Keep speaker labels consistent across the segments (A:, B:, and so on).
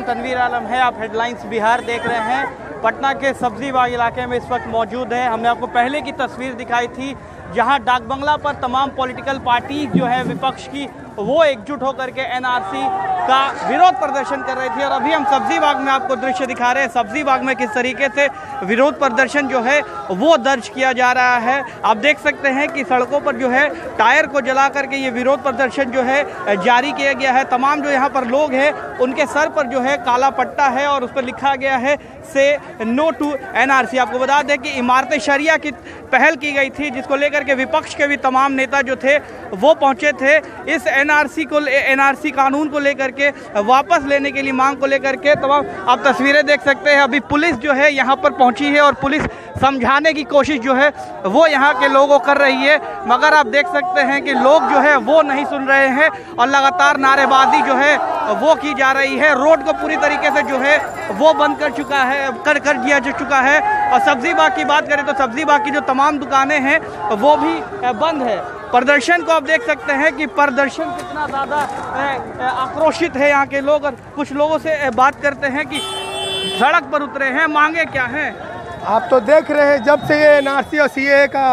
A: तनवीर आलम है। आप हेडलाइंस बिहार देख रहे हैं। पटना के सब्जी बाग इलाके में इस वक्त मौजूद है। हमने आपको पहले की तस्वीर दिखाई थी जहां डाक बंगला पर तमाम पॉलिटिकल पार्टी जो है विपक्ष की वो एकजुट होकर के एनआरसी का विरोध प्रदर्शन कर रही थी। और अभी हम सब्जी बाग में आपको दृश्य दिखा रहे हैं। सब्जी बाग में किस तरीके से विरोध प्रदर्शन जो है वो दर्ज किया जा रहा है। आप देख सकते हैं कि सड़कों पर जो है टायर को जला करके ये विरोध प्रदर्शन जो है जारी किया गया है। तमाम जो यहाँ पर लोग हैं उनके सर पर जो है काला पट्टा है और उस पर लिखा गया है से नो टू एनआरसी। आपको बता दें कि इमारत शरिया की पहल की गई थी जिसको लेकर के विपक्ष के भी तमाम नेता जो थे वो पहुंचे थे। इस एनआरसी कानून को लेकर के वापस लेने के लिए मांग को लेकर के तमाम आप तस्वीरें देख सकते हैं। अभी पुलिस जो है यहाँ पर पहुंची है और पुलिस समझाने की कोशिश जो है वो यहाँ के लोगों कर रही है, मगर आप देख सकते हैं कि लोग जो है वो नहीं सुन रहे हैं और लगातार नारेबाजी जो है वो की जा रही है। रोड को पूरी तरीके से जो है वो बंद कर चुका है कर दिया जा चुका है। और सब्जी बाग की बात करें तो सब्जी बाग की जो तमाम दुकानें हैं वो भी बंद है। प्रदर्शन को आप देख सकते हैं कि प्रदर्शन कितना ज़्यादा आक्रोशित है यहाँ के लोग। और कुछ लोगों से बात करते हैं कि सड़क पर उतरे हैं, मांगे क्या हैं।
B: आप तो देख रहे हैं जब से ये एनआरसी और सीए का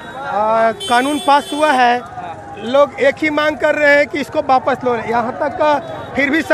B: कानून पास हुआ है लोग एक ही मांग कर रहे हैं कि इसको वापस लो। यहाँ तक का फिर भी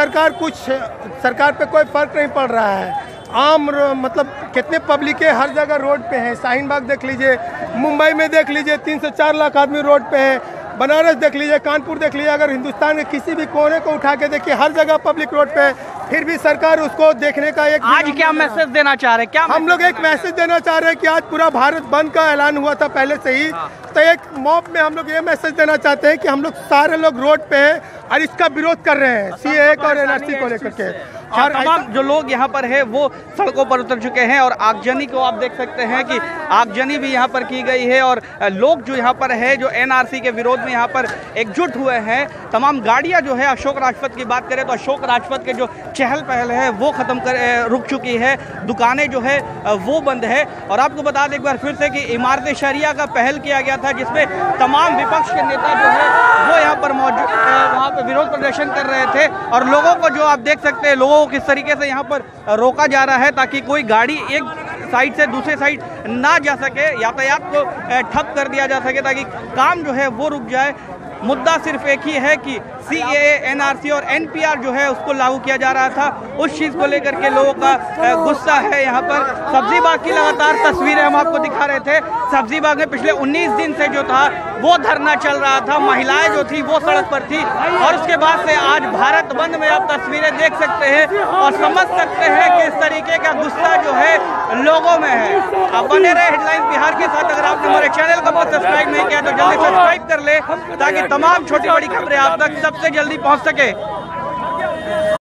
B: सरकार पे कोई फर्क नहीं पड़ रहा है। आम मतलब कितने पब्लिक है हर जगह रोड पे है। शाहीन बाग देख लीजिए, मुंबई में देख लीजिए 3 से 4 लाख आदमी रोड पे है। बनारस देख लीजिए, कानपुर देख लीजिए, अगर हिंदुस्तान के किसी भी कोने को उठा के देखिए हर जगह पब्लिक रोड पे है। फिर भी सरकार उसको देखने का एक
A: आज क्या मैसेज देना चाह रहे हैं? क्या
B: हम लोग एक मैसेज देना चाह रहे हैं कि आज पूरा भारत बंद का ऐलान हुआ था पहले से ही। तो एक मॉब में हम लोग ये मैसेज देना चाहते हैं कि हम लोग सारे लोग रोड पे हैं और इसका विरोध कर रहे हैं सीए और एनआरसी को लेकर के।
A: और तमाम जो लोग यहाँ पर है वो सड़कों पर उतर चुके हैं और आगजनी को आप देख सकते हैं कि आगजनी भी यहाँ पर की गई है। और लोग जो यहाँ पर है जो एनआरसी के विरोध में यहाँ पर एकजुट हुए हैं। तमाम गाड़ियाँ जो है अशोक राजपथ की बात करें तो अशोक राजपथ के जो चहल पहल है वो खत्म कर रुक चुकी है। दुकानें जो है वो बंद है। और आपको बता दें एक बार फिर से कि इमारत शरिया का पहल किया गया था जिसमें तमाम विपक्ष के नेता जो है वो यहाँ पर मौजूद वहाँ पर विरोध प्रदर्शन कर रहे थे। और लोगों को जो आप देख सकते हैं लोगों को किस तरीके से यहाँ पर रोका जा रहा है ताकि कोई गाड़ी एक साइड से दूसरे साइड ना जा सके, यातायात को ठप कर दिया जा सके ताकि काम जो है वो रुक जाए। मुद्दा सिर्फ एक ही है कि सीएए, एनआरसी और एनपीआर जो है उसको लागू किया जा रहा था, उस चीज़ को लेकर के लोगों का गुस्सा है। यहाँ पर सब्जी बाग की लगातार तस्वीरें हम आपको दिखा रहे थे। सब्जी बाग में पिछले 19 दिन से जो था वो धरना चल रहा था, महिलाएं जो थी वो सड़क पर थी। और उसके बाद से आज भारत बंद में आप तस्वीरें देख सकते हैं और समझ सकते हैं कि इस तरीके का गुस्सा जो है लोगों में है। आप बने रहे हेडलाइंस बिहार के साथ। अगर आपने हमारे चैनल को सब्सक्राइब नहीं किया तो जल्दी सब्सक्राइब कर ले ताकि तमाम छोटी बड़ी खबरें आप तक सबसे जल्दी पहुंच सके।